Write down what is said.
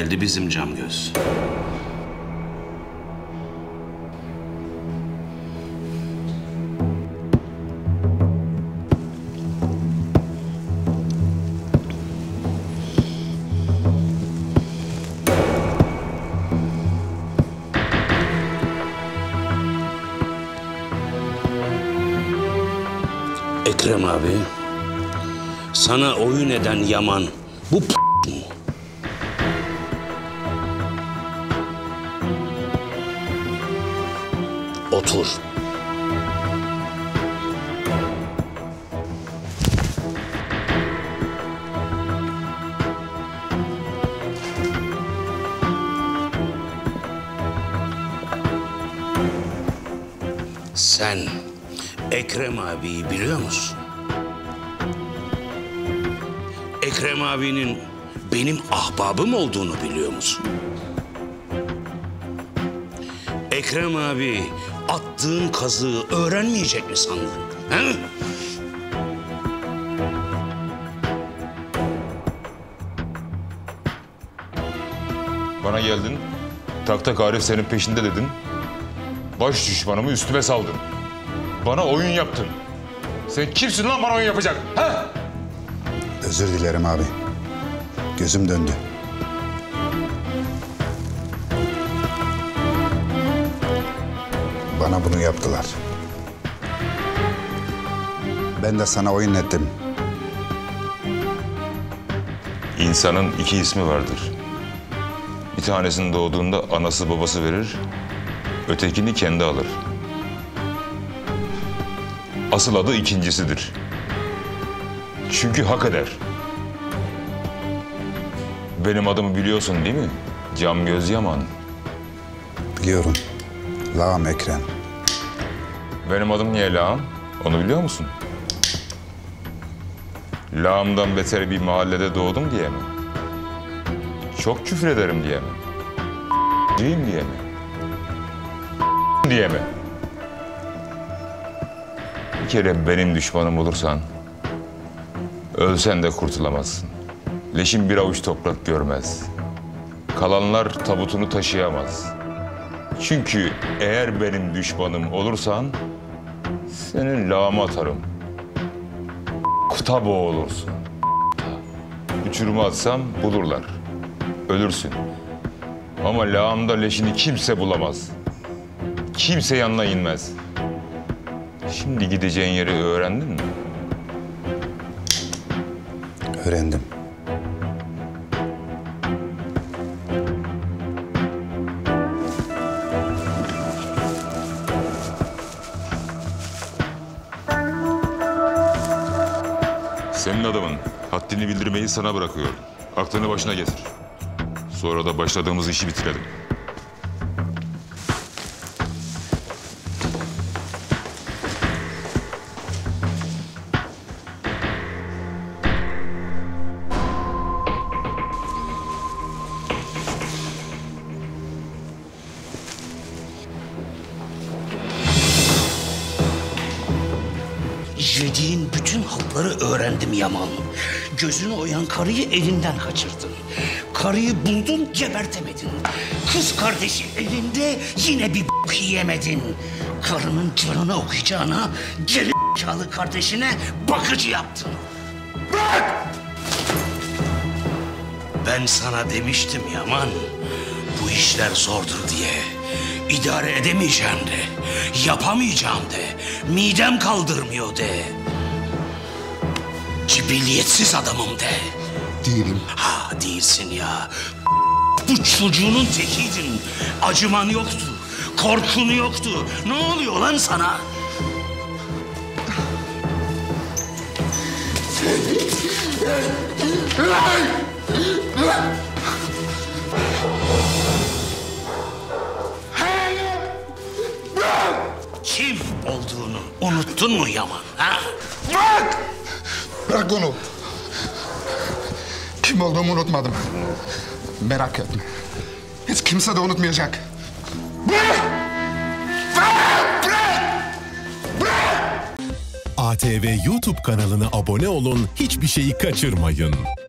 geldi bizim Camgöz. Ekrem abi, sana oyun eden Yaman bu mu? Otur. Sen Ekrem abiyi biliyor musun? Ekrem abinin benim ahbabım olduğunu biliyor musun? Ekrem abi attığın kazığı öğrenmeyecek mi sandın? He? Bana geldin, tak tak Arif senin peşinde dedin. Baş düşmanımı üstüme saldın. Bana oyun yaptın. Sen kimsin lan bana oyun yapacak? Ha? Özür dilerim abi. Gözüm döndü. Bana bunu yaptılar. Ben de sana oyun ettim. İnsanın iki ismi vardır. Bir tanesinin doğduğunda anası babası verir, ötekini kendi alır. Asıl adı ikincisidir. Çünkü hak eder. Benim adımı biliyorsun değil mi? Camgöz Yaman. Biliyorum. Lağım Ekrem. Benim adım niye Lağım? Onu biliyor musun? Lağım'dan beter bir mahallede doğdum diye mi? Çok küfür ederim diye mi? Diyeyim diye mi? Diye mi? Bir kere benim düşmanım olursan, ölsen de kurtulamazsın. Leşin bir avuç toprak görmez. Kalanlar tabutunu taşıyamaz. Çünkü eğer benim düşmanım olursan, senin lağıma atarım. Kutabo olursun. Uçuruma atsam bulurlar. Ölürsün. Ama lağımda leşini kimse bulamaz. Kimse yanına inmez. Şimdi gideceğin yeri öğrendin mi? Öğrendim. Senin adamın haddini bildirmeyi sana bırakıyorum. Aklını başına getir. Sonra da başladığımız işi bitirelim. Yediğin bütün hapları öğrendim Yaman. Gözünü oyan karıyı elinden kaçırdın. Karıyı buldun, gebertemedin. Kız kardeşi elinde, yine bir b**k yiyemedin. Karının canını okuyacağına geri zekalı kardeşine bakıcı yaptın. Bırak! Ben sana demiştim Yaman, bu işler zordur diye. İdare edemeyeceğim de, yapamayacağım de, midem kaldırmıyor de. Cibilliyetsiz adamım de. Değilim. Ha değilsin ya. Bu çocuğunun tekiydin. Acıman yoktu, korkun yoktu. Ne oluyor lan sana? Kim olduğunu unuttun mu Yaman? Ha? Bırak! Bırak onu. Kim olduğumu unutmadım. Merak etme. Hiç kimse de unutmayacak. Bırak! Bırak! Bırak! Bırak! ATV YouTube kanalına abone olun, hiçbir şeyi kaçırmayın.